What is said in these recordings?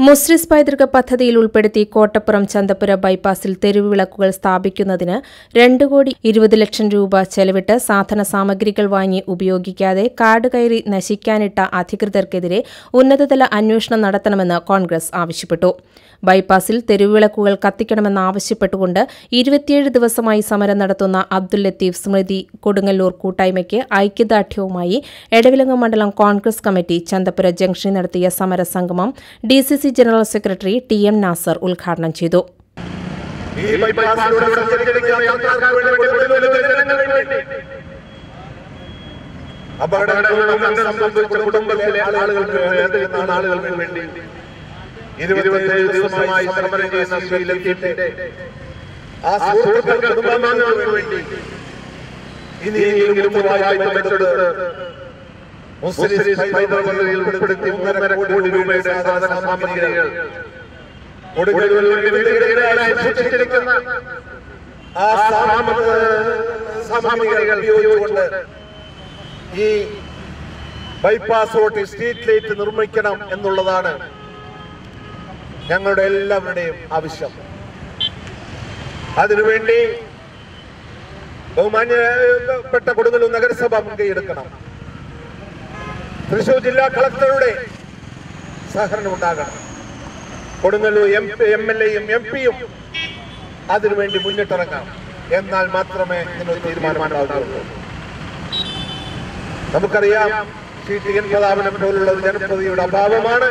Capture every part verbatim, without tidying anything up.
മുസ്രിസ് പൈതൃക പദ്ധതിയിൽ ഉൾപ്പെടുത്തി കോട്ടപ്പുറം ചന്തപ്പുര ബൈപ്പാസിൽ തെരുവ് വിളക്കുകൾ സ്ഥാപിക്കുന്നതിന് രണ്ട് കോടി ഇരുപത് ലക്ഷം രൂപ ചെലവിട്ട് സാധന സാമഗ്രികൾ വാങ്ങി ഉപയോഗിക്കാതെ കാട് കയറി നശിക്കാനിട്ട അധികൃതർക്കെതിരെ ഉന്നതതല അന്വേഷണം നടത്തണമെന്ന് കോൺഗ്രസ് ആവശ്യപ്പെട്ടു. ബൈപ്പാസിൽ തെരുവുവിളക്കുകൾ കത്തിക്കണമെന്നാവശ്യപ്പെട്ടുകൊണ്ട് ഇരുപത്തിയേഴ് ദിവസമായി സമരം നടത്തുന്ന അബ്ദുൽ ലത്തീഫ് സ്മൃതി കൊടുങ്ങല്ലൂർ കൂട്ടായ്മയ്ക്ക് ഐക്യദാർഢ്യവുമായി എടവിലങ്ങ് മണ്ഡലം കോൺഗ്രസ് കമ്മിറ്റി ചന്തപ്പുര ജംഗ്ഷനിൽ നടത്തിയ സമരസംഗമം D C C general secretary T M Nasar ഉദ്ഘാടനം ചെയ്തു. ഇരുപത്തിയേഴ് ദിവസമായി സമരം ചെയ്യുന്ന ശ്രീ ലത്തീഫിന്റെ ആ സുഹൃത്തുക്കൾക്ക് കുടുംബാംഗങ്ങൾക്ക് വേണ്ടി ഇനിയെങ്കിലും ബന്ധപ്പെട്ട് മുസ്ലിം പൈതൃകത്തിൽ ഉൾപ്പെടുത്തി മൂന്നര കോടി രൂപയുടെ സാധന സാമഗ്രികൾ സൂക്ഷിച്ചിരിക്കുന്ന ആ സാമഗ്രികൾ ഉപയോഗിച്ചുകൊണ്ട് ഈ ബൈപ്പാസ് റോഡിൽ സ്ട്രീറ്റ് ലൈറ്റ് നിർമ്മിക്കണം എന്നുള്ളതാണ് ഞങ്ങളുടെ എല്ലാവരുടെയും ആവശ്യം. അതിനുവേണ്ടി ബഹുമാന്യപ്പെട്ട കൊടുങ്ങല്ലൂർ നഗരസഭ മുൻകൈയെടുക്കണം. തൃശൂർ ജില്ലാ കളക്ടറുടെ സഹകരണം ഉണ്ടാകണം. കൊടുങ്ങല്ലൂർ എം എം എൽ എയും എം പിയും അതിനുവേണ്ടി മുന്നിട്ടിറങ്ങാം. എന്നാൽ മാത്രമേ ഇതിനൊരു തീരുമാനമുണ്ടാവുകയുള്ളൂ. നമുക്കറിയാം, ശ്രീ ടി എൻ പ്രതാപനെ പോലുള്ള ഒരു ജനപ്രതിയുടെ അഭാവമാണ്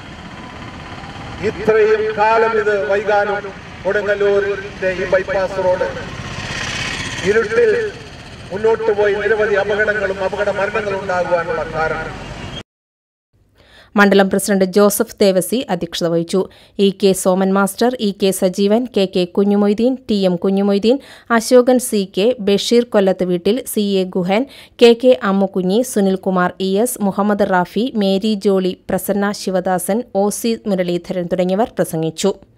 ഇത്രയും കാലം ഇത് വൈകാനും കൊടുങ്ങല്ലൂരിന്റെ ഈ ബൈപ്പാസ് റോഡ് ഇരുട്ടിൽ മുന്നോട്ട് പോയി നിരവധി അപകടങ്ങളും അപകട മരണങ്ങളും ഉണ്ടാകുവാനുള്ള കാരണം. മണ്ഡലം പ്രസിഡന്റ് ജോസഫ് ദേവസി അധ്യക്ഷത വഹിച്ചു. E K Soman master, E K Sajeevan, K K Kunhumoideen, T M Kunhumoideen, Ashokan C K, Basheer കൊല്ലത്ത് വീട്ടിൽ, C A Guhan, K K Ammukunhi, Sunilkumar E S, Muhammad Rafi, Mary Jolly, Prasanna Sivadasan, O C Muraleedharan തുടങ്ങിയവർ പ്രസംഗിച്ചു.